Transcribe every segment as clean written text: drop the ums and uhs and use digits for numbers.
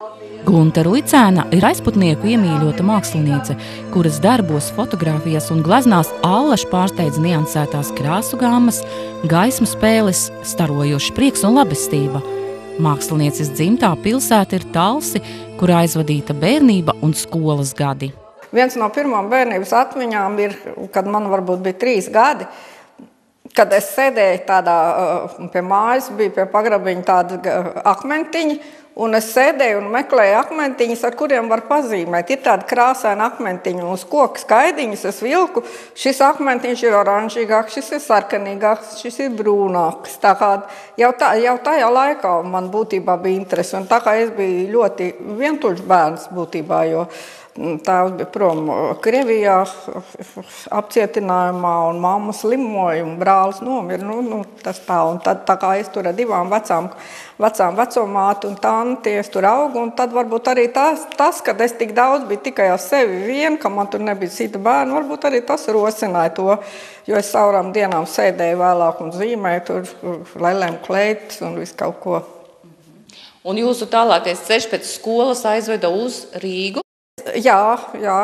Gunta Ruicēna ir aizputnieku iemīļota māksliniece, kuras darbos, fotogrāfijās un gleznās allaž pārsteidz niansētās krāsu gammas, gaismu spēles, starojošs prieks un labestība. Mākslinieces dzimtā pilsēta ir Talsi, kur aizvadīta bērnība un skolas gadi. Viens no pirmām bērnības atmiņām ir, kad man varbūt bija 3 gadi, kad es sēdēju tādā, pie mājas, bija pie pagrabiņa tādi akmentiņi, un es sēdēju un meklēju akmentiņus, ar kuriem var pazīmēt. Ir tādi krāsaini akmentiņi, un uz koka skaidiņus es vilku. Šis akmentiņš ir oranžīgāks, šis ir sarkanīgāks, šis ir brūnāks. Tā kā jau tajā laikā man būtībā bija interesi, un tā kā es biju ļoti vientuļš bērns būtībā, jo tēvs bija prom Krievijā apcietinājumā, un mamma slimoja, un brālis nomira. Tas tā, un tad tā kā es tur ar 2 vecām vecomāti un tanti, es tur augu, un tad varbūt arī tas, kad es tik daudz biju tikai ar sevi vien, ka man tur nebija cita bērna, varbūt arī tas rosināja to, jo es saurām dienām sēdēju vēlāk un zīmēju tur lelēm kleitas un visu kaut ko. Un jūsu tālākais ceļš pēc skolas aizveda uz Rīgu? Jā.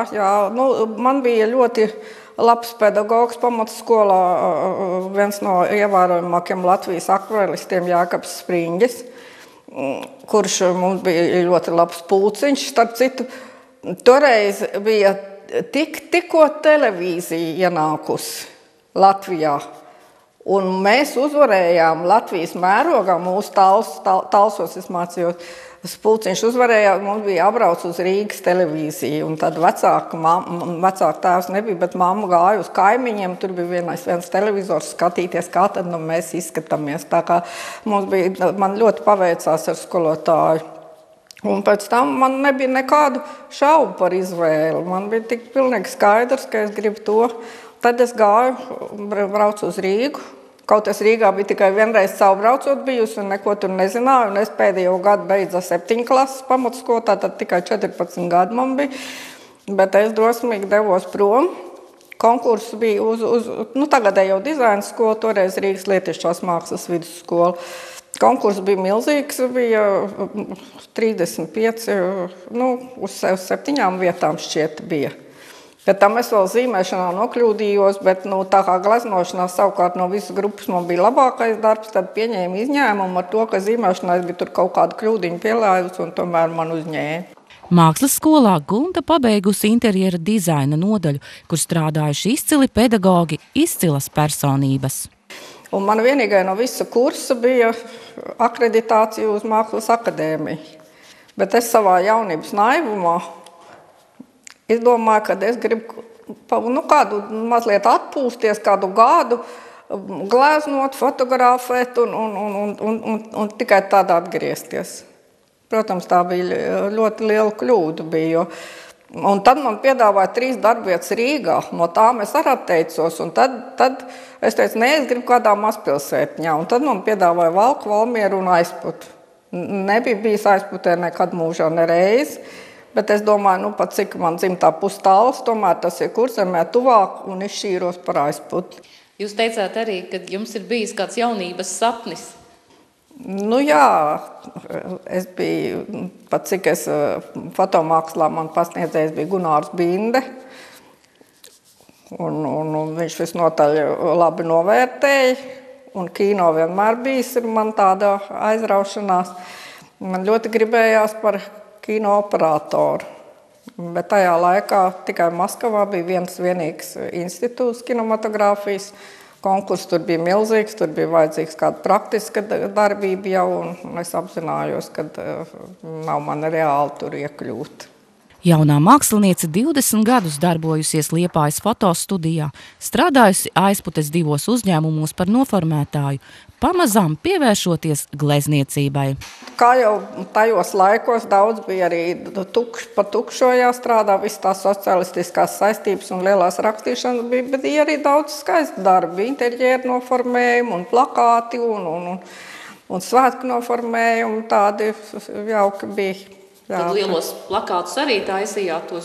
Man bija ļoti labs pedagogs pamatskolā, viens no ievērojamākiem Latvijas akvarelistiem Jākaps Spriņģis, kurš mums bija ļoti labs pulciņš. Starp citu, toreiz bija tikko televīzija ienākusi Latvijā, un mēs uzvarējām Latvijas mērogā, mūsu Talsos es mācījos. Pulciņš uzvarēja, mums bija jābrauc uz Rīgas televīziju, un tad vecāka tēvs nebija, bet mamma gāja uz kaimiņiem, tur bija viens televizors skatīties, kā tad mēs izskatāmies. Tā kā man ļoti paveicās ar skolotāju. Un pēc tam man nebija nekādu šaubu par izvēli, man bija tik pilnīgi skaidrs, ka es gribu to. Tad es gāju, braucu uz Rīgu. Kaut es Rīgā biju tikai vienreiz savbraucot bijusi un neko tur nezināju, un es pēdējo gadu beidzu 7. klases pamatskolu, tad tikai 14 gadi man bija, bet es drosmīgi devos prom. Konkurss bija uz tagadējo dizaina skolu, toreiz Rīgas Lietišķās mākslas vidusskola. Konkurss bija milzīgs, bija 35, uz 7 vietām šķiet bija. Pēc tam es vēl zīmēšanā nokļūdījos, bet tā kā gleznošanā savukārt no visas grupas man bija labākais darbs, tad pieņēma izņēmumu ar to, ka zīmēšanā es biju tur kaut kādu kļūdiņu pielājusi un tomēr man uzņēma. Mākslas skolā Gunta pabeigusi interjera dizaina nodaļu, kur strādājuši izcili pedagogi, izcilas personības. Un man vienīgai no visa kursa bija akreditācija uz Mākslas akadēmiju, bet es savā jaunības naivumā es domāju, ka es gribu kādu mazliet atpūsties, kādu gadu gleznot, fotografēt un tikai tādā atgriezties. Protams, tā bija ļoti liela kļūda bija. Un tad man piedāvāja 3 darbvietas Rīgā, no tām es arī atteicos. Un tad es teicu, es gribu kādā mazpilsētiņā. Un tad man piedāvāja Valku, Valmieru un Aizputu. Nebija bijis Aizputē nekad mūžā nereiz. Bet es domāju, pat cik man dzimtā Tals, tomēr tas ir Kurzemē tuvāk un izšķīros par Aizputi. Jūs teicāt arī, ka jums ir bijis kāds jaunības sapnis. Jā, es biju, pat cik es fotomākslā man pasniedzējis bija Gunārs Binde, un viņš visnotaļ labi novērtēja, un kino vienmēr bijis ir man tāda aizraušanās. Man ļoti gribējās par kino operatoru, bet tajā laikā tikai Maskavā bija viens vienīgs institūts kinematogrāfijas. Konkurss tur bija milzīgs, tur bija vajadzīgs kāda praktiska darbība jau, un es apzinājos, ka nav man reāli tur iekļūt. Jaunā māksliniece 20 gadus darbojusies Liepājas fotostudijā, strādājusi Aizputes 2 uzņēmumos par noformētāju, pamazām pievēršoties glezniecībai. Kā jau tajos laikos daudz bija arī pa tukšo jāstrādā, visas tās socialistiskās saistības un lielās rakstīšanas bija, bet bija arī daudz skaistu darbi, interjeru noformējumi un plakāti un svētku noformējumi, tādi jauki bija. Tad lielos plakātus arī taisījāt tos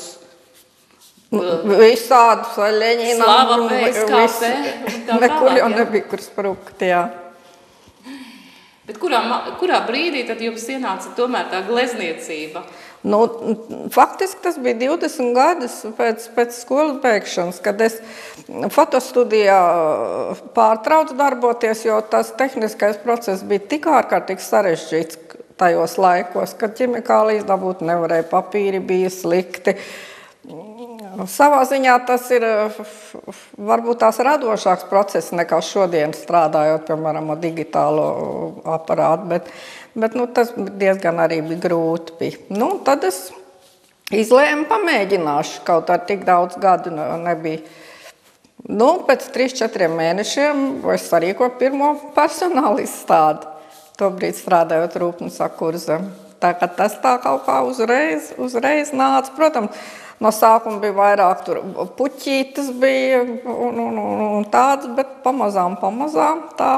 visādus, vai Ļeņinam, Slava PSKP. Nekur jau nebija, kur sprukt, jā. Bet kurā brīdī tad jums ienāca tomēr tā glezniecība? Nu, faktiski tas bija 20 gadus pēc skolas beigšanas, kad es fotostudijā pārtraucu darboties, jo tas tehniskais process bija tik ārkārtīgi sarežģīts tajos laikos, kad ķimikālijas dabūt nevarēja, papīri bija slikti. Savā ziņā tas ir varbūt tās radošāks process nekā šodien strādājot, piemēram, ar digitālo aparātu, bet tas diezgan arī bija grūti. Tad es izlēmu pamēģināšu, kaut ar tik daudz gadu nebija. Pēc 3-4 mēnešiem es sarīkoju pirmo personāla izstādi, tobrīd strādājot Rūpnīcā Kurzem. Tā kā tas tā kaut kā uzreiz nāca, protams, no sākuma bija vairāk tur puķītes bija un tāds, bet pamazām tā.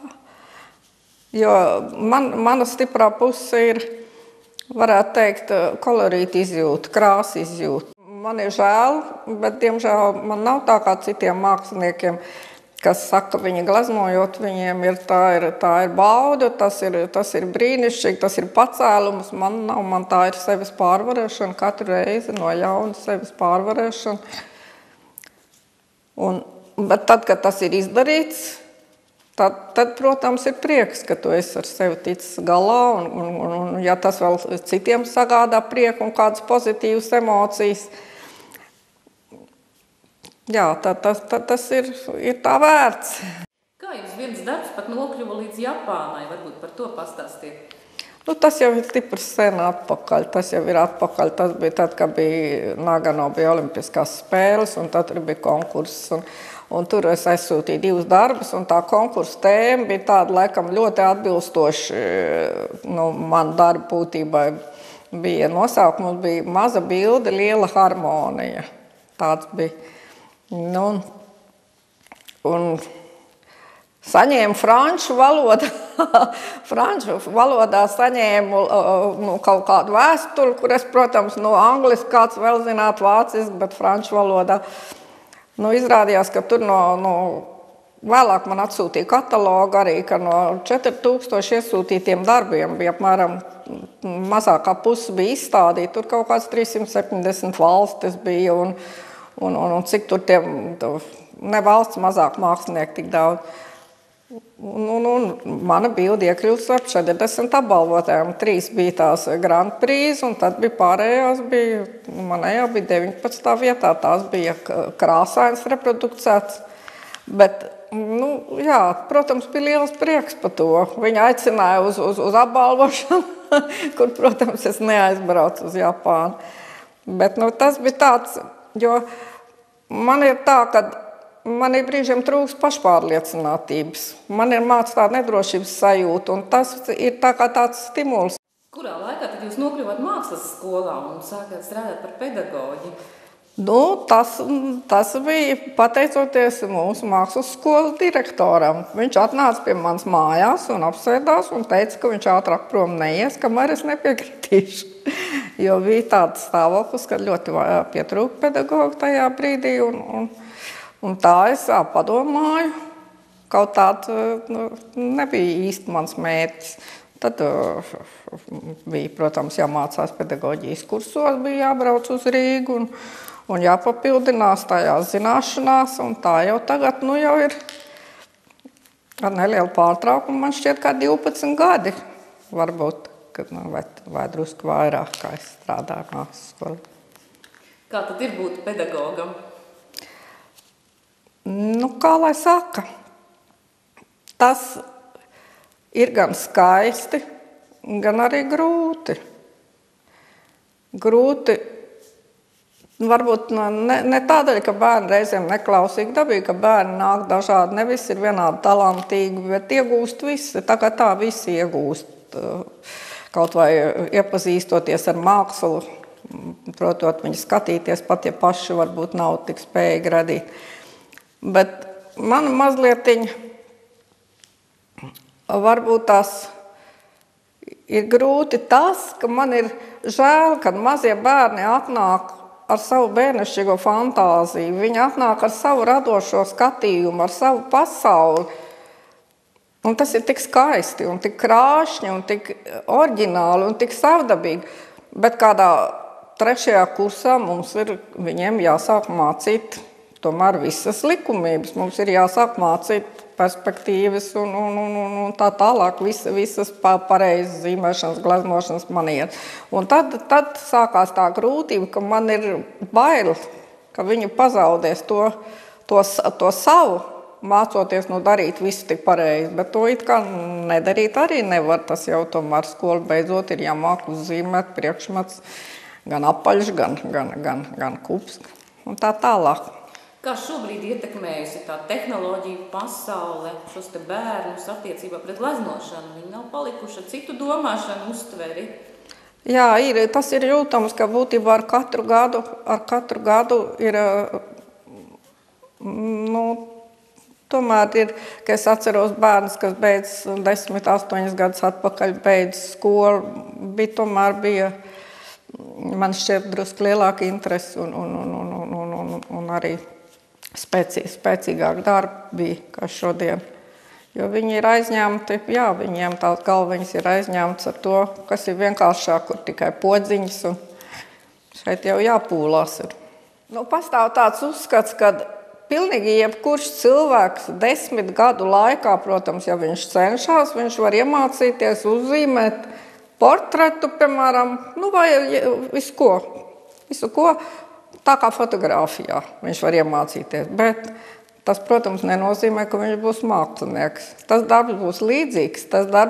Jo mana stiprā puse ir, varētu teikt, kolorīta izjūta, krāsa izjūta. Man ir žēl, bet diemžēl man nav tā kā citiem māksliniekiem, kas saka, viņi glaznojot, viņiem tā ir bauda, tas ir brīnišķīgi, tas ir pacēlums, man nav, man tā ir sevis pārvarēšana, katru reizi no jauna sevis pārvarēšana. Bet tad, kad tas ir izdarīts, tad, protams, ir prieks, ka tu esi ar sevi ticis galā, un ja tas vēl citiem sagādā prieku un kādas pozitīvas emocijas, jā, tas ir tā vērts. Kā jums viens darbs pat nokļuva līdz Japānai? Varbūt par to pastāstiet. Tas jau ir stiprs sen atpakaļ. Tas jau ir atpakaļ. Tas bija tad, kad bija Nagano bija olimpiskās spēles, un tad tur bija konkurss. Un tur es aizsūtīju 2 darbus, un tā konkursa tēma bija tāda, laikam, ļoti atbilstoši man darba būtībai. Bija nosaukums, bija maza bilde, liela harmonija. Tāds bija. Un saņēmu franču valodā saņēmu kaut kādu vēstuli, kur es, protams, angliski kāds vēl zināt vāciski, bet franču valodā. Izrādījās, ka tur vēlāk man atsūtīja katalogu arī, ka no 4000 iesūtītiem darbiem bija apmēram mazākā puse bija izstādīta. Tur kaut kāds 370 valstis bija un cik tur tiem ne valsts mazāk mākslinieki tik daudz. Mana bilde iekļūst ar 40 apbalvotājiem. 3 bija tās Grand Prix, un tad bija pārējās, manējā bija 19. vietā, tās bija krāsains reprodukcēts. Bet, jā, protams, bija liels prieks par to. Viņa aicināja uz apbalvošanu, kur, protams, es neaizbraucu uz Japānu. Bet, tas bija tāds, jo man ir tā, ka man ir brīžiem trūks pašpārliecinātības. Man ir māc tāda nedrošības sajūta, un tas ir tā kā tāds stimuls. Kurā laikā tad jūs nokļuvāt mākslas skolā un sākāt strādāt par pedagoģi? Tas bija pateicoties mūsu mākslas skolas direktoram. Viņš atnāca pie manas mājās un apsēdās un teica, ka viņš ātrāk prom neies, kamēr es nepiekritīšu. Jo bija tāds stāvoklis, ka ļoti pietrūka pedagogu tajā brīdī, un tā es padomāju, kaut tāds nebija īsti mans mērķis. Tad bija, protams, jāmācās pedagoģijas kursos, bija jābrauc uz Rīgu un jāpapildinās tajās zināšanās, un tā jau tagad jau ir ar nelielu pārtraukumu, man šķiet kā 12 gadi, varbūt, vai drusku vairāk, kā es strādāju mākslas skolā. Kā tad ir būt pedagogam? Kā lai saka, tas ir gan skaisti, gan arī grūti. Grūti, varbūt ne tādēļ, ka bērni reizēm neklausīgi dabīgi, ka bērni nāk dažādi, ne visi ir vienādi talantīgi, bet iegūst visi, tā kā tā visi iegūst. Kaut vai iepazīstoties ar mākslu, protot viņu skatīties, pat ja paši varbūt nav tik spējīgi radīt. Bet man mazlietiņ varbūt tās ir grūti tas, ka man ir žēl, kad mazie bērni atnāk ar savu bērnišķīgo fantāziju. Viņi atnāk ar savu radošo skatījumu, ar savu pasauli. Un tas ir tik skaisti, un tik krāšņi, un tik oriģināli, un tik savdabīgi. Bet kādā 3. kursā mums ir viņiem jāsāk mācīt tomēr visas likumības. Mums ir jāsāk mācīt perspektīvas un tā tālāk, visas pareizas zīmēšanas, gleznošanas manieres. Un tad sākās tā grūtība, ka man ir bail, ka viņi pazaudēs to savu, mācoties darīt visu tik pareizi, bet to it kā nedarīt arī nevar. Tas jau tomēr skolu beidzot ir jāmāk uzzīmēt priekšmets, gan apaļš, gan kups un tā tālāk. Kā šobrīd ietekmējusi tā tehnoloģija pasaule šos te bērnus attiecībā pret gleznošanu? Viņi nav palikuši ar citu domāšanu, uztveri? Jā, tas ir jūtams, ka būtībā ar katru gadu ir, tomēr ir, ka es atceros bērnus, kas beidz 10, 8 gadus atpakaļ beidz skolu, bija, man šķiet, drusku lielāka interese un arī spēcīgāk darbi bija, kā šodien. Jo viņi ir aizņemti, viņiem tās galviņas ir aizņemtas ar to, kas ir vienkāršāk, kur tikai podziņas, un šeit jau jāpūlās ir. Pastāv tāds uzskats, ka pilnīgi jebkurš cilvēks 10 gadu laikā, protams, ja viņš cenšas, viņš var iemācīties uzzīmēt portretu, piemēram, vai visu ko, tā kā fotogrāfijā viņš var iemācīties, bet tas, protams, nenozīmē, ka viņš būs mākslinieks. Tas darbs būs līdzīgs,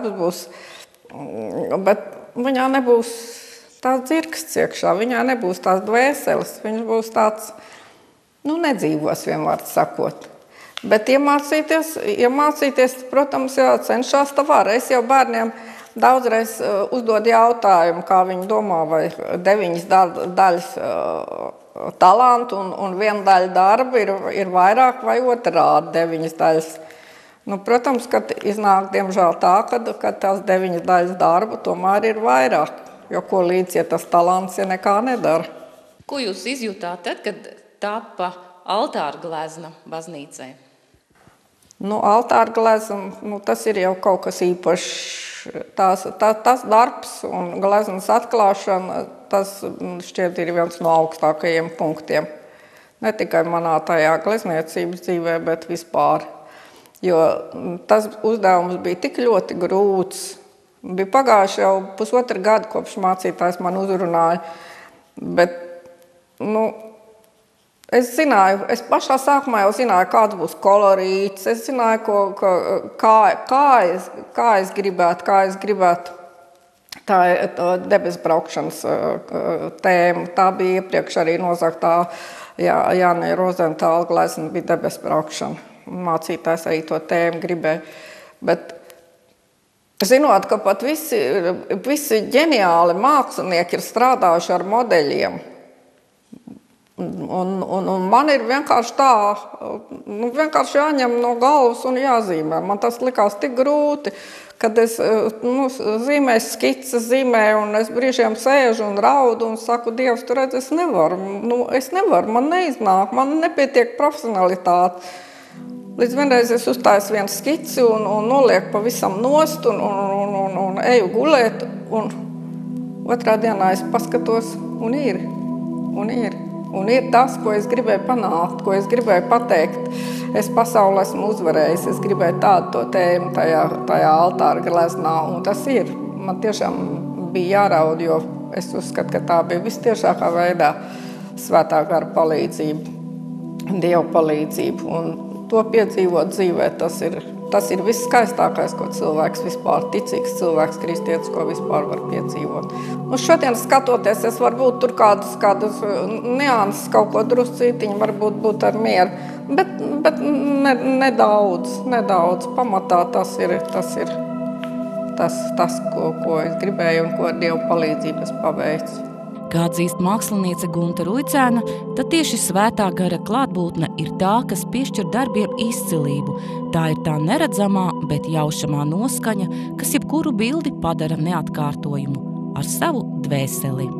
bet viņā nebūs tās dzirksts iekšā, viņā nebūs tās dvēseles, viņš būs tāds, nedzīvos vienmēr sakot. Bet iemācīties, protams, cenšas tā var. Es jau bērniem daudzreiz uzdod jautājumu, kā viņi domā, vai 9 daļas talantu un 1 daļa darba ir vairāk vai otrādi 9 daļas. Protams, ka iznāk, diemžēl tā, ka tās 9 daļas darba tomēr ir vairāk, jo ko līdz, ja tas talants, ja nekā nedara. Ko jūs izjūtāt tad, kad tapa altāra glezna baznīcai? Altāra glezna, tas ir jau kaut kas īpašs. Tas darbs un gleznas atklāšana, tas šķiet ir viens no augstākajiem punktiem. Ne tikai manā tajā glezniecības dzīvē, bet vispār. Jo tas uzdevums bija tik ļoti grūts. Bija pagājuši jau 1,5 gadu, kopš mācītājs man uzrunāja. Bet, es pašā sākumā jau zināju, kāds būs kolorīts, es zināju, kā es gribētu tā debesbraukšanas tēma. Tā bija iepriekš arī nozaktā Jāne Rozentāla glezna bija debesbraukšana. Mācītājs arī to tēmu gribēja. Bet zinot, ka pat visi ģeniāli mākslinieki ir strādājuši ar modeļiem, un man ir vienkārši tā, vienkārši jāņem no galvas un jāzīmē. Man tas likās tik grūti, kad es zīmēju skices, un es brīžiem sēžu un raudu un saku, Dievs, tu redz, es nevaru, man neiznāk, man nepietiek profesionalitāte. Līdz vienreiz es uztāju vienu skici un nolieku pavisam nost un eju gulēt, un otrā dienā es paskatos, un ir. Un ir tas, ko es gribēju panākt, ko es gribēju pateikt. Es pasaulē esmu uzvarējis, es gribēju tādu to tēmu tajā altāra gleznā, un tas ir. Man tiešām bija jāraud, jo es uzskatu, ka tā bija vistiešākā veidā svētā gara palīdzība, Dieva palīdzība. Un to piedzīvot dzīvē, tas ir viskaistākais, ko cilvēks vispār, ticīgs cilvēks, kristietis, ko vispār var piedzīvot. Šodien skatoties, es varbūt tur kādas nianses, kaut ko druscītiņu, varbūt būt ar mieru, bet nedaudz. Pamatā tas ir tas, ko es gribēju un ko ar Dievu palīdzību es paveicu. Kā atzīst māksliniece Gunta Ruicēna, tad tieši svētā gara klātbūtne ir tā, kas piešķir darbiem izcilību. Tā ir tā neredzamā, bet jaušamā noskaņa, kas jebkuru bildi padara neatkārtojumu ar savu dvēseli.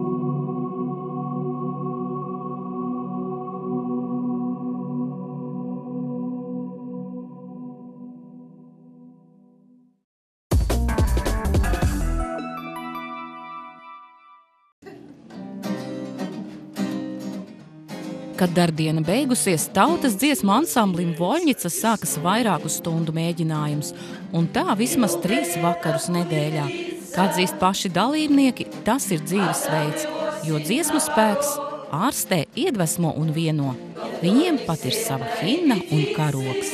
Kad dardiena beigusies, tautas dziesmu ansamblim Voļņicas sākas vairāku stundu mēģinājums, un tā vismaz 3 vakarus nedēļā. Kā atzīst paši dalībnieki, tas ir dzīvesveids, jo dziesmu spēks ārstē, iedvesmo un vieno. Viņiem pat ir sava himna un karogs.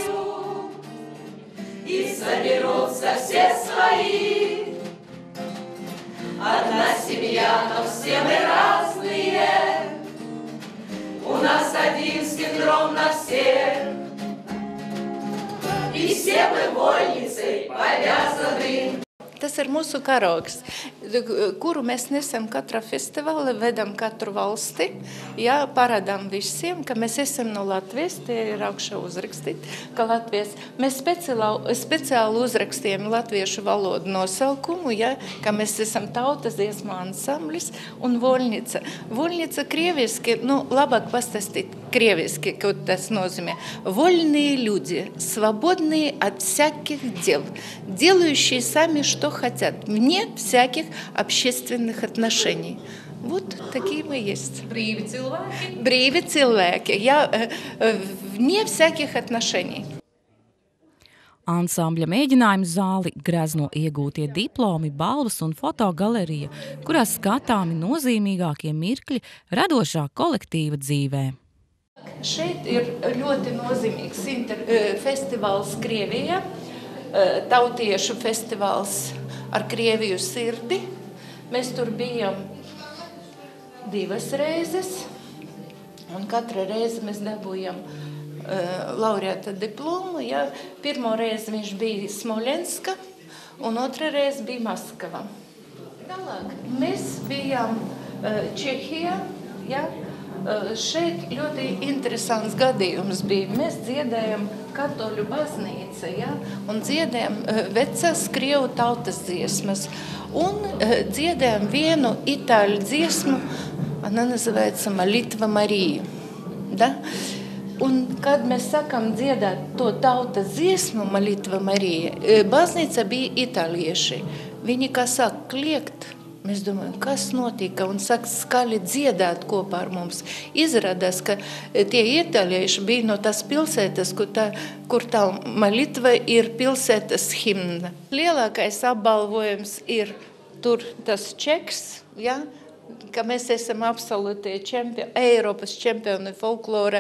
И соберутся все свои. Одна семья, но все мы разные. У нас один синдром на всех. И все мы вольницей повязаны. Tas ir mūsu karogs, kuru mēs nesam katrā festivālā, vedam katru valsti, jā, parādām visiem, ka mēs esam no Latvijas, tie ir augšā uzrakstīt, ka Latvijas, mēs speciāli uzrakstījām latviešu valodu nosaukumu, jā, ka mēs esam tautas dziesmu ansamblis un Voļņica. Voļņica krieviski, labāk pastāstīt krieviski, ko tas nozīmē. Вольные люди, свободные от всяких дел, делающие сами, что хотят, вне всяких общественных отношений. Вот такие мы есть. Brīvi cilvēki? Brīvi cilvēki, jā, вне всяких отношений. Ansambļa mēģinājumu zāli grezno iegūtie diplomi, balvas un fotogalerija, kurās skatāmi nozīmīgākie mirkļi radošā kolektīva dzīvē. Šeit ir ļoti nozīmīgs festivāls Krievijā, tautiešu festivāls ar Krieviju sirdi. Mēs tur bijām 2 reizes, un katra reize mēs dabūjām laureāta diplomu. Ja. Pirmo reizi viņš bija Smolenska, un otra reize bija Maskava. Tālāk mēs bijām Čehijā, ja. Šeit ļoti interesants gadījums bija. Mēs dziedējam katoļu baznīca, ja, un dziedējam vecās krievu tautas dziesmas. Un dziedējam vienu itāļu dziesmu, она называется «Молитва Марии». Да? Un, kad mēs sakam dziedāt to tautas dziesmu «Молитва Марии», baznīca bija itālieši. Viņi, kā saka, kliegt. Mēs domājam, kas notika, un saka skaļi dziedāt kopā ar mums. Izrādās, ka tie itālieši bija no tās pilsētas, kur tā molitva ir pilsētas himna. Lielākais apbalvojums ir tur tas čeks, ja, ka mēs esam absolūti Eiropas čempioni folklora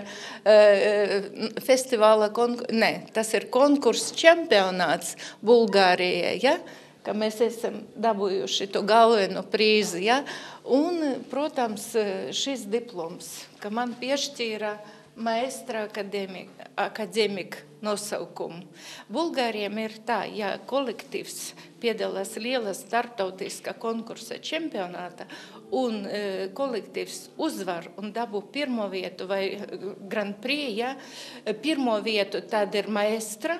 festivāla, tas ir konkurss čempionāts Bulgārijai, ja? Ka mēs esam dabūjuši to galveno prīzi, ja? Un, protams, šis diploms, ka man piešķīra maestra akadēmika nosaukumu. Bulgāriem ir tā, ja kolektīvs piedalās liela starptautiskā konkursa čempionāta un kolektīvs uzvar un dabū pirmo vietu vai Grand Prix, ja? Pirmo vietu tad ir maestra,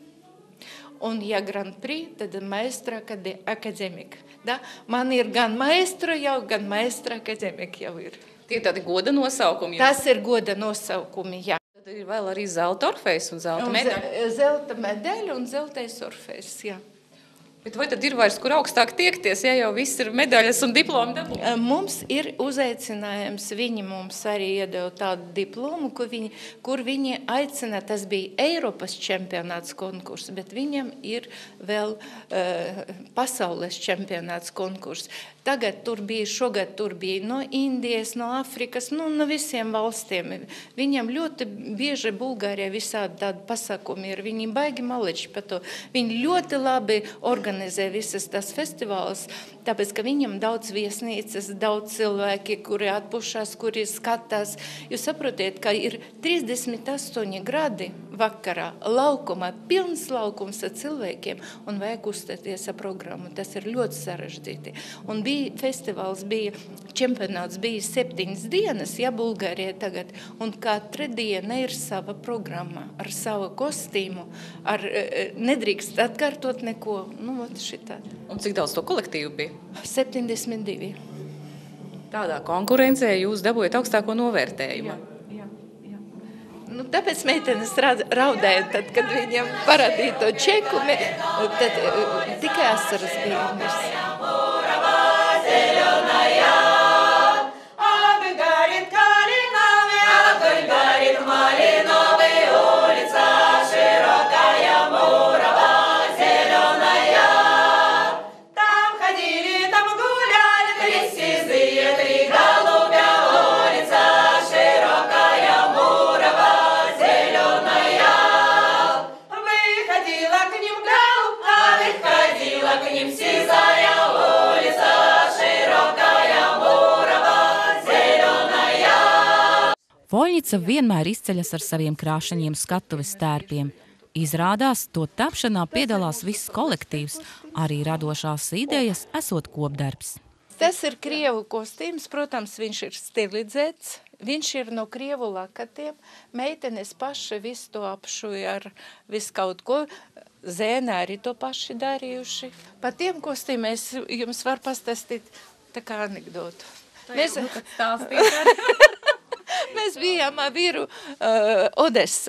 un, ja Grand Prix, tad maestra akadēmika. Da? Man ir gan maestra jau, gan maestra akadēmika jau ir. Tie tādi goda nosaukumi? Tas ir goda nosaukumi, jā. Tad ir vēl arī zelta orfejs un zelta medaļa? Zelta medaļa un zeltais orfejs, jā. Bet vai tad ir vairs, kur augstāk tiekties, ja jau viss ir medaļas un diplomi dabū? Mums ir uzaicinājums, viņi mums arī iedeva tādu diplomu, kur viņi aicina, tas bija Eiropas čempionāts konkurss, bet viņam ir vēl pasaules čempionāts konkurss. Šogad tur bija no Indijas, no Afrikas, no visiem valstiem. Viņam ļoti bieži Bulgārijā visādi tādi pasākumi ir, viņi baigi maleči par to. Viņi ļoti labi organizē visas tas festivāls, tāpēc, ka viņam daudz viesnīcas, daudz cilvēki, kuri atpušās, kuri skatās. Jūs saprotiet, ka ir 38 gradi vakarā laukumā, pilns laukums ar cilvēkiem, un vajag uzstāties ar programmu. Tas ir ļoti sarežģīti. Un festivāls čempionāts bija 7 dienas, ja Bulgārijā tagad, un katra diena ir sava programma, ar savu kostīmu, nedrīkst atkārtot neko, šitādi. Un cik daudz to kolektīvu bija? 72. Tādā konkurencē jūs dabūjat augstāko novērtējumu? Jā. Tāpēc meitenes raudēja, tad, kad viņam parādīja to čeku, tad tikai asaras bija. Зеленая, а мы горит калинами, Voļņica vienmēr izceļas ar saviem krāšaņiem skatuves tērpiem. Izrādās, to tapšanā piedalās viss kolektīvs, arī radošās idejas esot kopdarbs. Tas ir krievu kostīms, protams, viņš ir stilizēts, viņš ir no krievu lakatiem, meitenes paši visu to apšuja ar visu kaut ko, zēnē arī to paši darījuši. Par tiem kostīm es jums varu pastāstīt tā kā anekdotu. Mēs bijām ar vīru Odessa,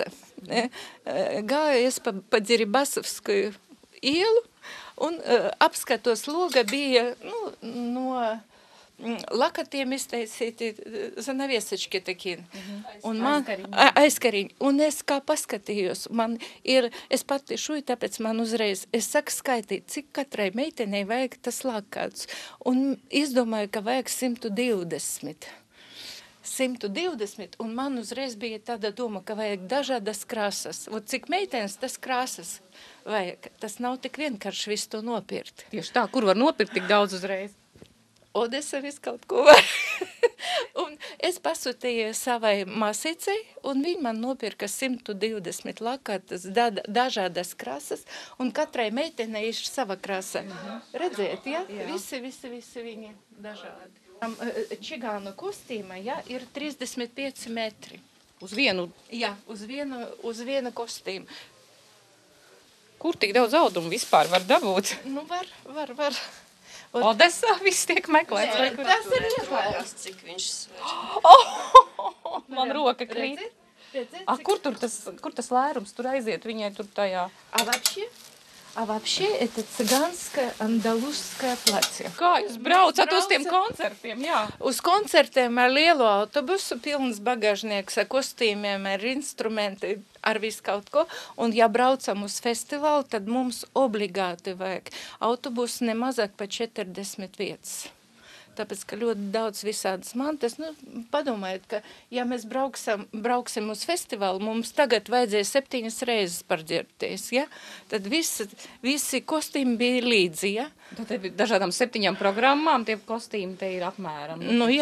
gājies pa Dziribasovsku ielu un apskatos loga bija no lakatiem iztaisīti zanaviesečki taki. Un man aizkariņi. Un es kā paskatījos, es pati šuju, tāpēc man uzreiz, es saku skaitīt, cik katrai meitenei vajag tas lakāts. Un izdomāju, ka vajag 120. 120, un man uzreiz bija tāda doma, ka vajag dažādas krāsas. Cik meitenes tas krāsas vajag, tas nav tik vienkārši visu to nopirkt. Tieši tā, kur var nopirkt tik daudz uzreiz? Odessa visu kaut ko var. Un es pasūtīju savai masīcei, un viņi man nopirka 120 lakātas, dažādas krāsas, un katrai meitenei ir sava krāsa. Redzēt, ja? Visi viņi dažādi. Čigānu kostīma, ja, ir 35 metri. Uz vienu? Jā, uz vienu kostīmu. Kur tik daudz audumu vispār var dabūt? Var. Odessā viss tiek meklēts. Tas ir ieklājums. Cik viņš sver. Man roka krīt. Kur tas lērums tur aiziet viņai tur tajā? А вообще это цыганское андалузское платье. Kā jūs braucat uz tiem koncertiem, jā? Uz koncertiem ar lielu autobusu, pilns bagāžnieks ar kostīmiem, ar instrumenti, ar visu kaut ko. Un ja braucam uz festivālu, tad mums obligāti vajag autobusu nemazāk pa 40 vietas. Tāpēc, ka ļoti daudz visādas mantas. Padomājiet, ka ja mēs brauksim uz festivālu, mums tagad vajadzēja 7 reizes parģērbties, ja? Tad visi kostīmi bija līdzi, ja? Tad dažādām 7 programmām tie kostīmi te ir apmēram.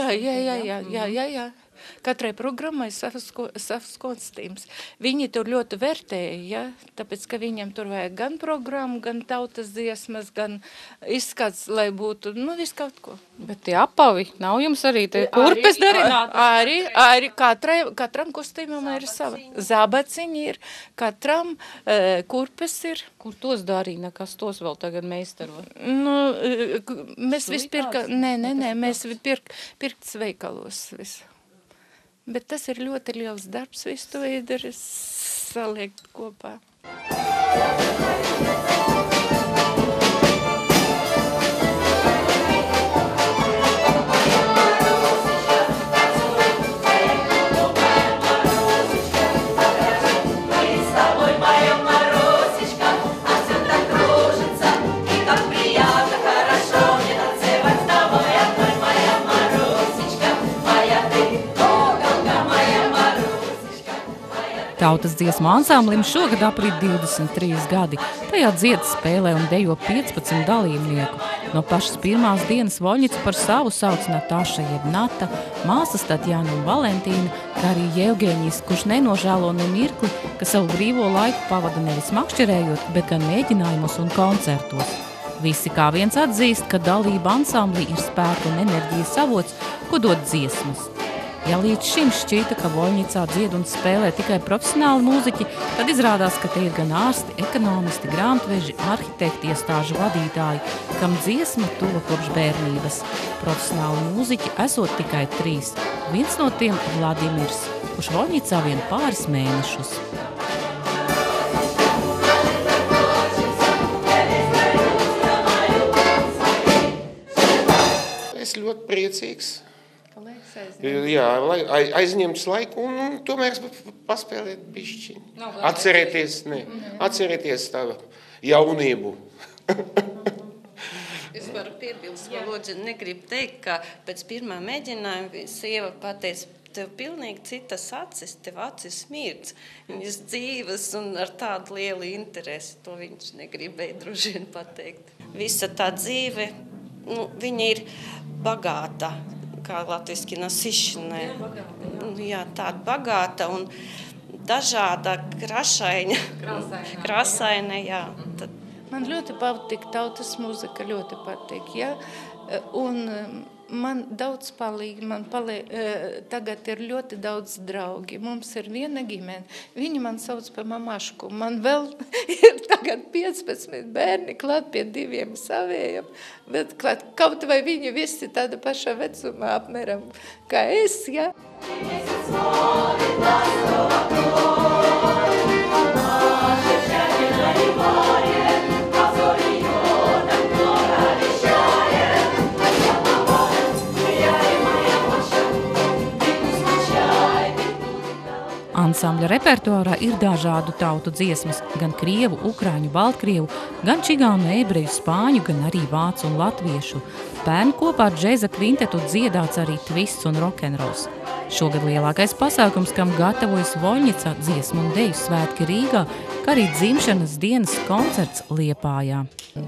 Jā. Katrai programmai savs kostīms. Viņi tur ļoti vērtēja, ja? Tāpēc, ka viņam tur vajag gan programmu, gan tautas dziesmas, gan izskats, lai būtu, viss kaut ko. Bet tie apavi, nav jums arī te kurpes darināt? Arī katram kostīmam ir sava. Zābaciņi ir, katram kurpes ir. Kur tos darīja, kas tos vēl tagad meistaro? Mēs vispirka, mēs pirkts veikalos visu. Bet tas ir ļoti liels darbs, visu to izdarīt, saliekt kopā. Tautas dziesmu ansamblim šogad aprit 23 gadi. Tajā dzied, spēlē un dejo 15 dalībnieku. No pašas pirmās dienas Voļņicu par savu sauc Natāša jeb Nata, māsas Tatjana un Valentīna, kā arī Jevgeņijs, kurš nenožēlo ne mirkli, ka savu brīvo laiku pavada nevis makšķerējot, bet gan mēģinājumos un koncertos. Visi kā viens atzīst, ka dalība ansamblī ir spēka un enerģijas avots, ko dod dziesmas. Ja līdz šim šķīta, ka Voļņicā dzied un spēlē tikai profesionāli mūziķi, tad izrādās, ka te ir gan ārsti, ekonomisti, grāmatveži, arhitekti, iestāžu vadītāji, kam dziesma tuva kopš bērnības. Profesionāli mūziķi esot tikai 3. Viens no tiem Vladimirs, kurš Voļņicā vien pāris mēnešus. Es ļoti priecīgs. Jā, aizņemts laiku un tomēr paspēlēt bišķi. Atcerēties tavu jaunību. Es varu piebilst, ka Lodži negrib teikt, ka pēc pirmā mēģinājuma sieva pateica, tev pilnīgi citas acis, tev acis smirdz. Viņas dzīves un ar tādu lielu interesi, to viņš negribēja droši vien pateikt. Visa tā dzīve, viņa ir bagāta. kā latviski насыщенная. Jā, tāda bagāta un dažāda krāsaina, jā. Tad. Man ļoti patīk tautas mūzika, ļoti patīk, jā. Un man daudz palīg, tagad ir ļoti daudz draugi. Mums ir viena ģimene. Viņi man sauc par mamašku. Man vēl ir tagad 15 bērni klāt pie 2 savējiem, bet klāt, kaut vai viņi visi tāda paša vecumā apmēram kā es, ja? Ansambļa repertuārā ir dažādu tautu dziesmas, gan krievu, ukraiņu, baltkrievu, gan čigānu, ebreju, spāņu, gan arī vācu un latviešu. Pērn kopā ar džēza kvintetu dziedāts arī twists un rokenrols. Šogad lielākais pasākums, kam gatavojas Voļņicā dziesmu un deju svētki Rīgā, kā arī dzimšanas dienas koncerts Liepājā.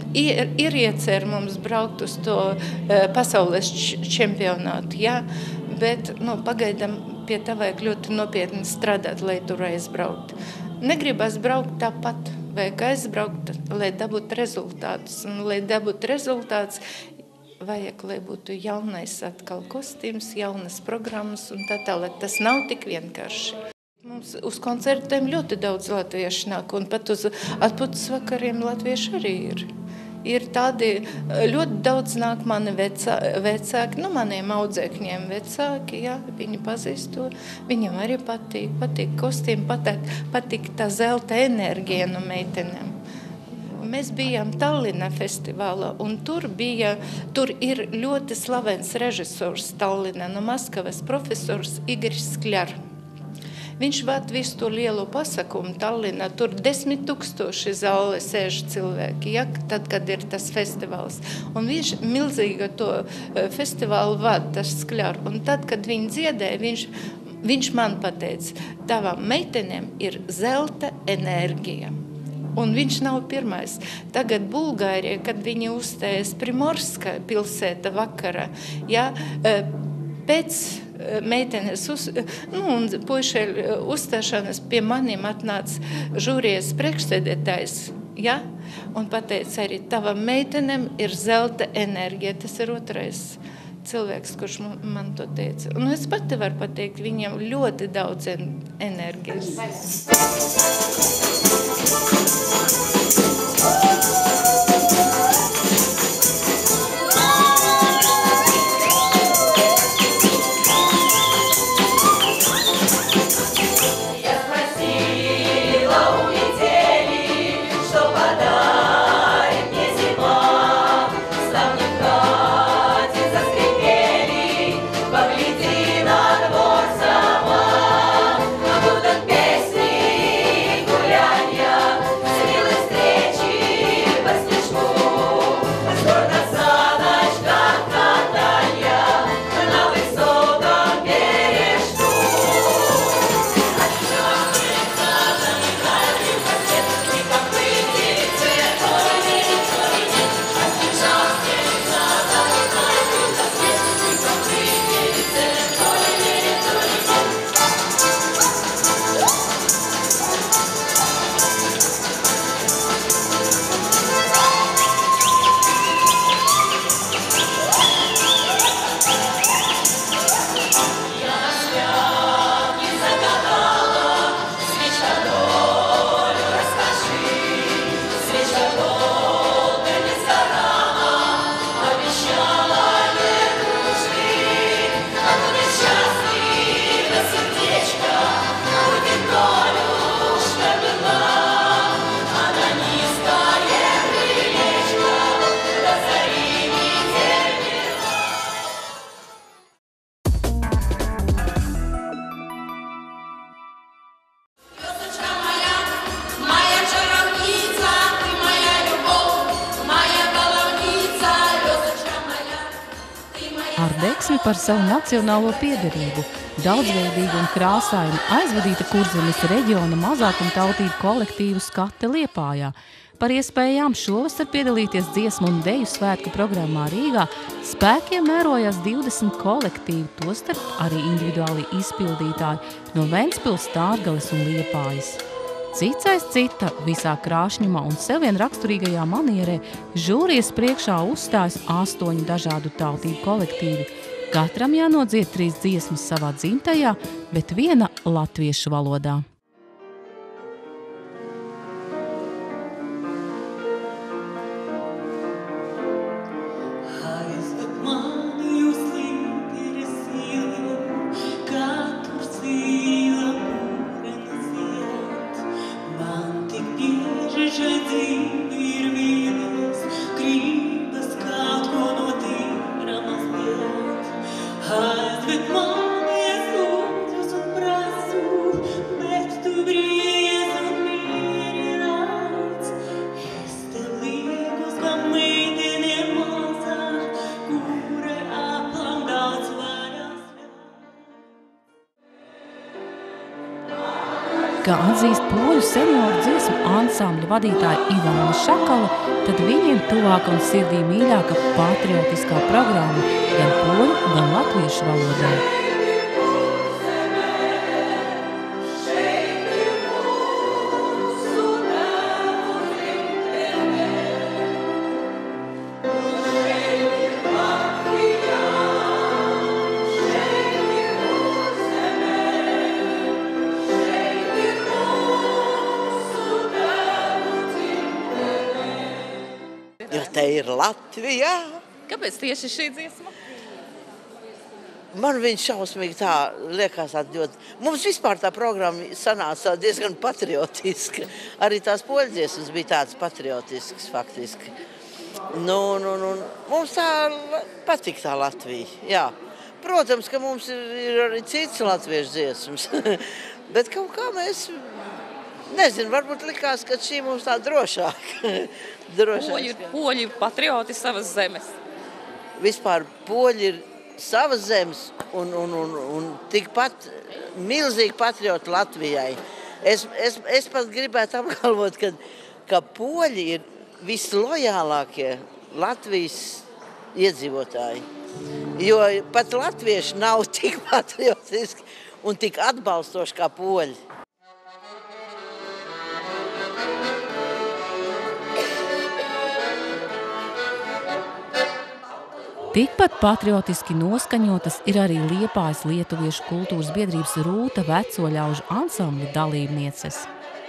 Ir iecer mums braukt uz to pasaules čempionātu, jā, bet pagaidām pie tā vajag ļoti nopietni strādāt, lai tur aizbraukt. Negribas braukt tāpat, vajag aizbraukt, lai dabūtu rezultātus. Un, lai dabūtu rezultātus, vajag, lai būtu jaunais atkal kostīms, jaunas programmas un tā tālāk. Tas nav tik vienkārši. Mums uz koncertiem ļoti daudz latviešu nāk, un pat uz atpūtas vakariem latvieši arī ir. Ir tādi, ļoti daudz nāk mani vecāki, maniem audzēkņiem vecāki, jā, viņi pazīst to, viņam arī patīk kostīm, patīk tā zelta enerģija no meitenēm. Mēs bijām Tallinā festivālā, un tur ir ļoti slavens režisors Tallinā no Maskavas, profesors Igoris Skļar. Viņš vada visu to lielo pasakumu Tallinā, tur 10 000 zālē sēž cilvēki, ja, tad, kad ir tas festivāls. Un viņš milzīga to festivālu vada, tas Skļar. Un tad, kad viņi dziedēja, viņš man pateica, tavām meitenēm ir zelta enerģija. Un viņš nav pirmais. Tagad Bulgārija, kad viņi uzstājas Primorska pilsēta vakarā, ja, pēc meitenes un puišeļu uzstāšanas pie maniem atnāca žūrijas priekšsēdētājs, ja, un pateica arī, tava meitenem ir zelta enerģija. Tas ir otrais cilvēks, kurš man to teica. Un es pati varu pateikt, viņam ļoti daudz enerģijas. Deksmi par savu nacionālo piederību, daudzveidīgu un krāsainu aizvadīta Kurzemes reģiona mazākumtautību kolektīvu Skate Liepājā. Par iespējām šovasar piedalīties dziesmu un deju svētku programmā Rīgā spēkiem mērojās 20 kolektīvi, tostarp arī individuāli izpildītāji no Ventspils, Stārgales un Liepājas. Cits aiz cita, visā krāšņumā un sev vien raksturīgajā manierē žūrijas priekšā uzstājas 8 dažādu tautību kolektīvi. Katram jānodzied 3 dziesmas savā dzimtajā, bet viena latviešu valodā. Kā atzīst poļu senioru dziesmu ansambļa vadītāja Ivona Šakala, tad viņiem tuvāka un sirdī mīļāka patriotiskā programma gan poļu, gan latviešu valodā. Te ir Latvijā. Kāpēc tieši šī dziesma? Man viņa šausmīgi tā liekas ļoti. Mums vispār tā programma sanāca diezgan patriotiska. Arī tās poļu dziesmas bija tādas patriotiskas faktiski. Mums tā patīk tā Latvija, jā. Protams, ka mums ir arī cits latviešu dziesmas, bet kaut kā mēs, nezinu, varbūt likās, ka šī mums tā drošāk. Poļi ir patrioti savas zemes. Vispār poļi ir savas zemes un tikpat milzīgi patrioti Latvijai. Es pat gribētu apgalvot, ka poļi ir vislojālākie Latvijas iedzīvotāji. Jo pat latvieši nav tik patriotiski un tik atbalstoši kā poļi. Tikpat patriotiski noskaņotas ir arī Liepājas lietuviešu kultūras biedrības Rūta vecoļaužu ansambļa dalībnieces.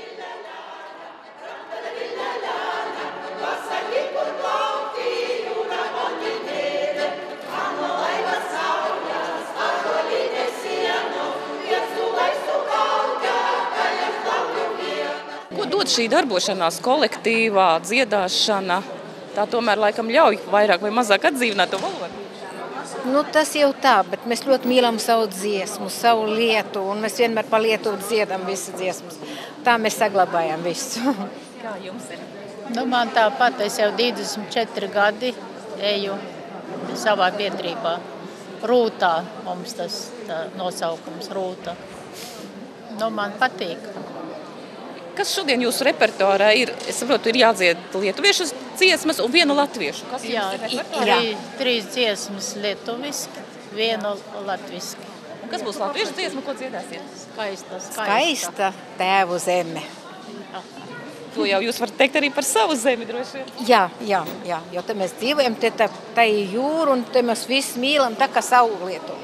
Ko dod šī darbošanās kolektīvā, dziedāšana? Tā tomēr laikam ļauj vairāk vai mazāk atdzīvināt to valodu. Tas jau tā, bet mēs ļoti mīlam savu dziesmu, savu lietu, un mēs vienmēr pa Lietuvu dziedam visas dziesmas. Tā mēs saglabājam visu. Kā jums ir? Man tāpat, es jau 24 gadi eju savā biedrībā. Rūtā mums tas nosaukums Rūta. Man patīk. Kas šodien jūsu repertuārā ir? Es saprotu, ir jādzied lietuviešu dziesmas un viena latviešu. Kas jums ir repertuārā? 3 dziesmas lietuviski, 1 latviski. Un kas būs latviešu dziesma, ko dziedāsiet? Skaista tēvu zeme. To jau jūs varat teikt arī par savu zemi, droši vien. Jā, jo te mēs dzīvojam, te ir jūra un te mēs visi mīlam tā kā savu Lietuvu.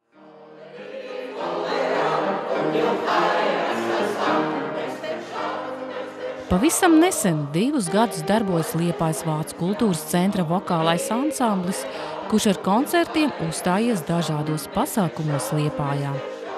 Pavisam nesen 2 gadus darbojas Liepājas Vācu kultūras centra vokālais ansamblis, kurš ar koncertiem uzstājies dažādos pasākumos Liepājā.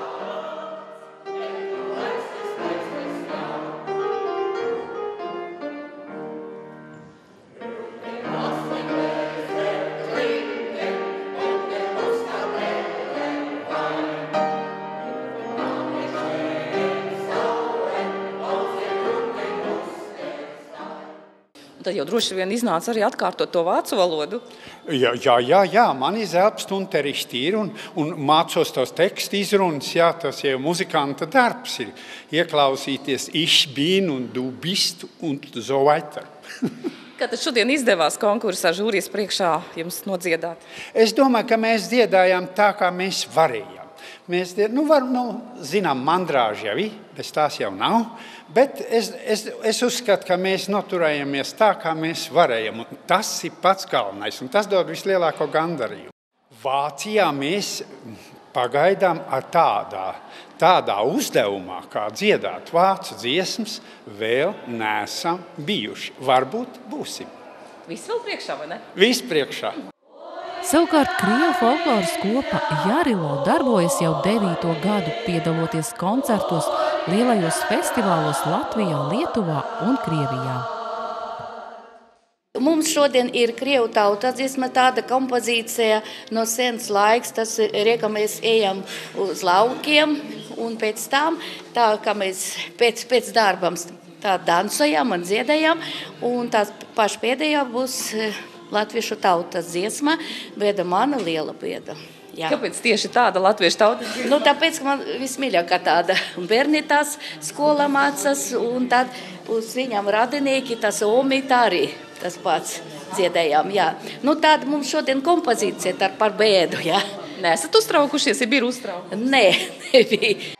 Tad jau droši vien iznāca arī atkārtot to vācu valodu. Jā, man zelpstunterišķi ir un mācos tos tekstu izrunas, jā, tas jau muzikanta darbs ir. Ieklausīties ich bin un du bist un so weiter. Kā tad šodien izdevās konkursā žūrijas priekšā jums nodziedāt? Es domāju, ka mēs dziedājām tā, kā mēs varējām. Mēs, zinām, mandrāži jau ir, bez tās jau nav, bet es uzskatu, ka mēs noturējāmies tā, kā mēs varējām, un tas ir pats galvenais, un tas dod vislielāko gandarījumu. Vācijā mēs pagaidām ar tādā uzdevumā, kā dziedāt vācu dziesmas, vēl neesam bijuši. Varbūt būsim. Viss vēl priekšā, vai ne? Viss priekšā. Savukārt Krievu folkloras kopa Jarilo darbojas jau 9. gadu, piedaloties koncertos lielajos festivālos Latvijā, Lietuvā un Krievijā. Mums šodien ir krievu tautsadziesma, tāda kompozīcija no senas laiks. Tas ir, ka mēs ejam uz laukiem un pēc tam, tā kā mēs pēc darbam tā dansojam un dziedējam, un tās pašpēdējā būs latviešu tautas dziesma, Bēda mana liela bēda. Jā. Kāpēc tieši tāda latviešu tautas dziesma? Tāpēc, ka man vismīļākā tāda bērni tās skolā mācās, un tad uz viņam radinieki, tas omītā arī tas pats dziedējām. Jā. Tāda mums šodien kompozīcija par bēdu. Jā. Nesat uztraukušies, ja bija uztraukti? Nē, nebija.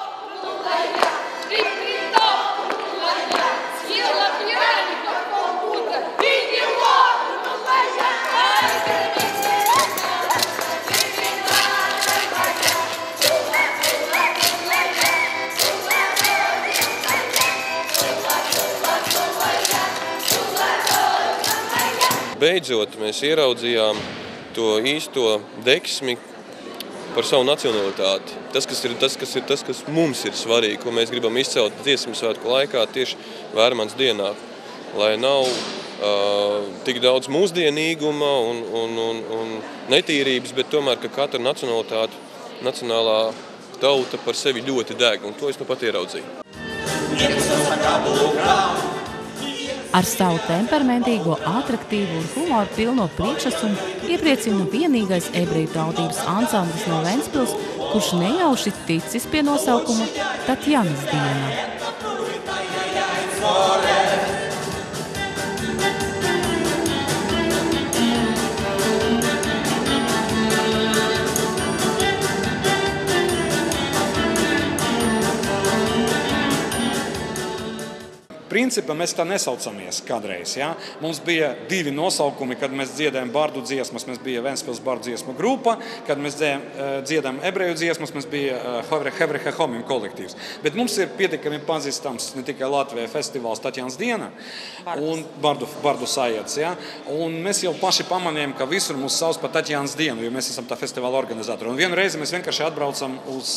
Beidzot, mēs ieraudzījām to īsto deksmi par savu nacionalitāti. Tas, kas mums ir svarīgi, ko mēs gribam izcelt dziesmu svētku laikā, tieši Vērmanas dienā. Lai nav tik daudz mūsdienīguma un netīrības, bet tomēr, ka katra nacionalitāte, nacionālā tauta par sevi ļoti deg, un to es pat ieraudzīju. Ar savu temperamentīgo, atraktīvu un humoru pilno priekšnesumu iepriecina vienīgais ebreju tautības ansamblis no Ventspils, kurš nejauši ticis pie nosaukuma Tatjanas diena. Principā mēs tā nesaucamies kādreiz. Ja? Mums bija 2 nosaukumi, kad mēs dziedājam bardu dziesmas, mēs bija Ventspils bardu dziesmu grupa, kad mēs dziedājam ebreju dziesmas, mēs bija Hevreha Homim kolektīvs. Bet mums ir pietiekami pazīstams ne tikai Latvijā festivāls Tatjanas diena un bardu sajēdz. Ja? Un mēs jau paši pamanījām, ka visur mūs sauc par Tatjanas dienu, jo mēs esam tā festivāla organizatori. Un vienu reizi mēs vienkārši atbraucam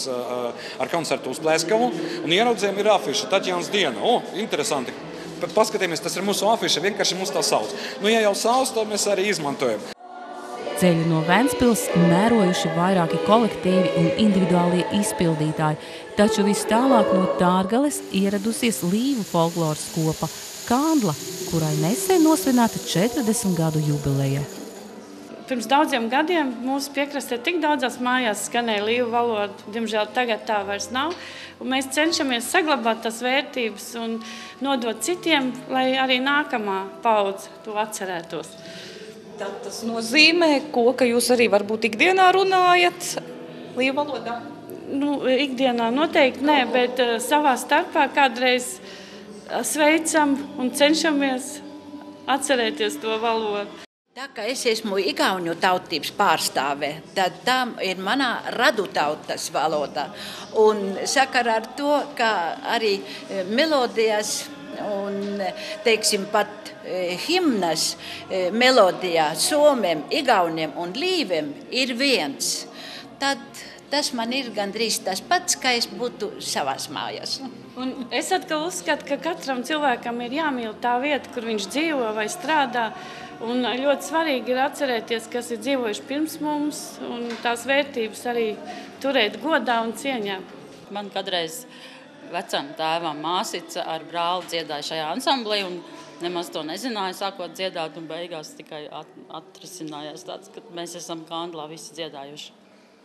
ar koncertu uz Plēskavu un ieraudzējām ir afiša Tatjanas diena. Interesanti. Paskatījāmies, tas ir mūsu afiša, vienkārši mūs tā sauc. Ja jau sauc, tad mēs arī izmantojam. Ceļu no Ventspils mērojuši vairāki kolektīvi un individuālie izpildītāji, taču vis tālāk no Tārgales ieradusies Līvu folkloras kopa Kāndla, kurai nesen nosvinēta 40 gadu jubileja. Pirms daudziem gadiem mūsu piekrastē tik daudzās mājās skanēja līvu valoda, diemžēl tagad tā vairs nav. Un mēs cenšamies saglabāt tās vērtības un nodot citiem, lai arī nākamā paudze to atcerētos. Tad tas nozīmē, ka jūs arī varbūt ikdienā runājat līvu valodā? Ikdienā noteikti nē, bet savā starpā kādreiz sveicam un cenšamies atcerēties to valodu. Tā kā es esmu igauņu tautības pārstāve, tad tā ir manā radu tautas valoda. Un sakarā ar to, ka arī melodijas un, teiksim, pat himnas melodijā somiem, igauniem un līviem ir viens, tad tas man ir gandrīz tas pats, kā es būtu savās mājās. Un es atkal uzskatu, ka katram cilvēkam ir jāmīl tā vieta, kur viņš dzīvo vai strādā. Un ļoti svarīgi ir atcerēties, kas ir dzīvojuši pirms mums, un tās vērtības arī turēt godā un cieņā. Man kādreiz vecam tēvam māsica ar brāli dziedāja šajā ansamblī, un nemaz to nezināja, sākot dziedāt, un beigās tikai atrisinājās tāds, ka mēs esam Kāndlā visi dziedājuši.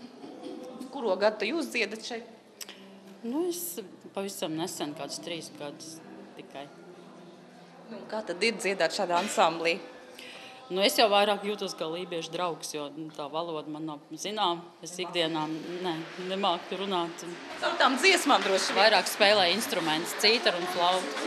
Kuro gadu jūs dziedat šeit? Es pavisam nesen, kādus 3 gadus tikai. Nu, kā tad ir dziedāt šādā ansamblī? Nu, es jau vairāk jūtos kā lībiešu draugs, jo tā valoda man nav zinām. Es ikdienā nemāku runāt. Ar tām dziesmām droši vien. Vairāk spēlēju instrumentus, cītaru un flautu.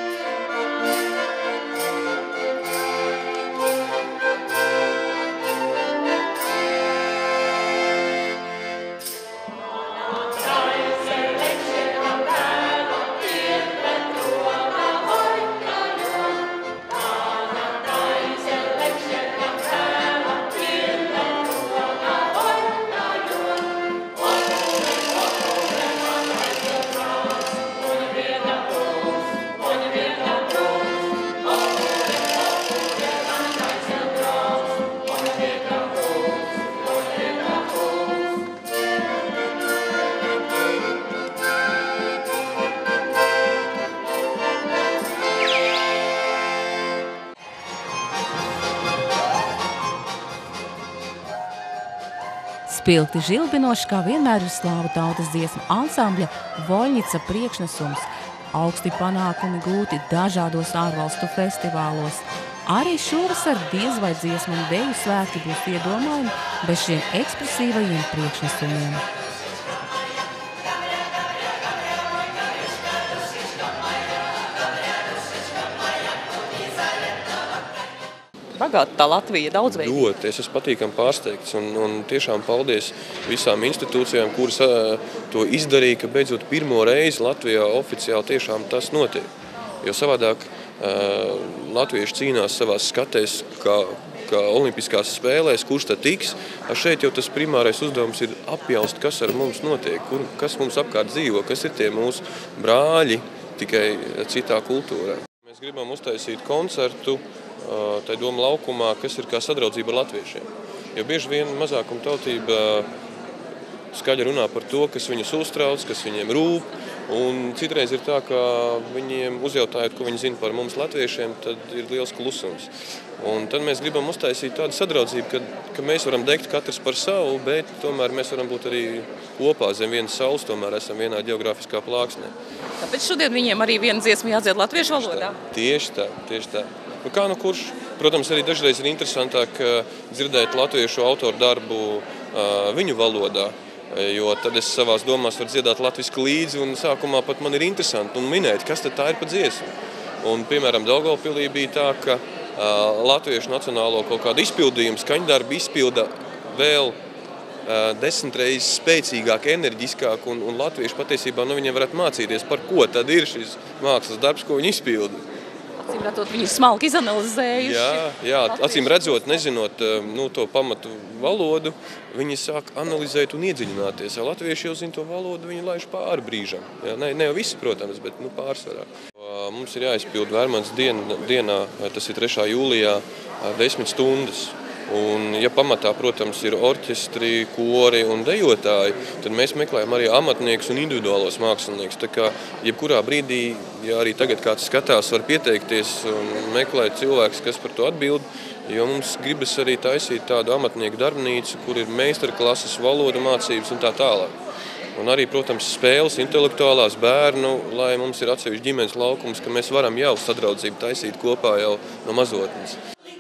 Spilgti žilbinoši, kā vienmēr ir slāvu tautas dziesmu ansambļa Voļņica priekšnesums. Augsti panākumi gūti dažādos ārvalstu festivālos. Arī šovasar diez vai dziesmu un deju svētki būs iedomājumi bez šiem ekspresīvajiem priekšnesumiem. Bagāta tā Latvija, daudzveidīga. Ļoti, es esmu patīkami pārsteigts un tiešām paldies visām institūcijām, kuras to izdarīja, ka beidzot pirmo reizi Latvijā oficiāli tiešām tas notiek. Jo savādāk latvieši cīnās savās skatēs, kā olimpiskās spēlēs, kurš tad tiks. Šeit jau tas primārais uzdevums ir apjaust, kas ar mums notiek, kas mums apkārt dzīvo, kas ir tie mūsu brāļi, tikai citā kultūrā. Mēs gribam uztaisīt koncertu tai Doma laukumā, kas ir kā sadraudzība ar latviešiem. Jo bieži vien mazākuma tautība skaļi runā par to, kas viņus uztrauc, kas viņiem rūp, un citreiz ir tā, ka viņiem uzjautājot, ko viņi zina par mums latviešiem, tad ir liels klusums. Un tad mēs gribam uztaisīt tādu sadraudzību, ka mēs varam degt katrs par savu, bet tomēr mēs varam būt arī kopā zem vienas saules, tomēr esam vienā geogrāfiskā plāksnē. Tāpēc šodien viņiem arī viena dziesma jādzied latviešu valodā? Tieši tā. Nu, kā nu kurš? Protams, arī dažreiz ir interesantāk dzirdēt latviešu autoru darbu viņu valodā, jo tad es savās domās varu dziedāt latviski līdzi, un sākumā pat man ir interesanti un minēt, kas tad tā ir pa dziesmu. Un, piemēram, Daugavpilī bija tā, ka latviešu nacionālo kaut kādu izpildījumu skaņdarbu izpilda vēl 10 reizes spēcīgāk, enerģiskāk, un latvieši patiesībā viņiem varētu mācīties, par ko tad ir šis mākslas darbs, ko viņi izpilda. Acīm redzot, viņi smalki izanalizējuši. Jā, acīm redzot, nezinot to pamatu valodu, viņi sāk analizēt un iedziļināties. Ja latvieši jau zina to valodu, viņi laiž pāri brīžam. Ja, ne jau visi, protams, bet pārsvarā. Mums ir jāizpild Vērmans dienā, tas ir 3. jūlijā, 10 stundas. Un, ja pamatā, protams, ir orķestri, kori un dejotāji, tad mēs meklējam arī amatniekus un individuālos māksliniekus. Tā kā jebkurā brīdī, ja arī tagad kāds skatās, var pieteikties un meklēt cilvēkus, kas par to atbild, jo mums gribas arī taisīt tādu amatnieku darbnīcu, kur ir meistarklases, valoda mācības un tā tālāk. Un arī, protams, spēles, intelektuālās bērnu, lai mums ir atsevišķi ģimenes laukums, ka mēs varam jau sadraudzību taisīt kopā jau no mazotnes.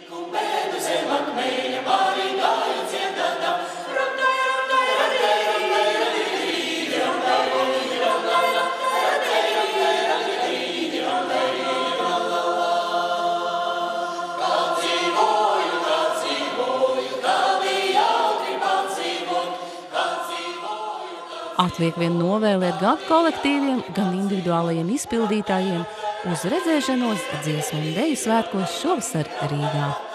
Atliek vien novēlēt gan kolektīviem, gan individuālajiem izpildītājiem uz redzēšanos dziesmu un deju svētkos šovasar Rīgā.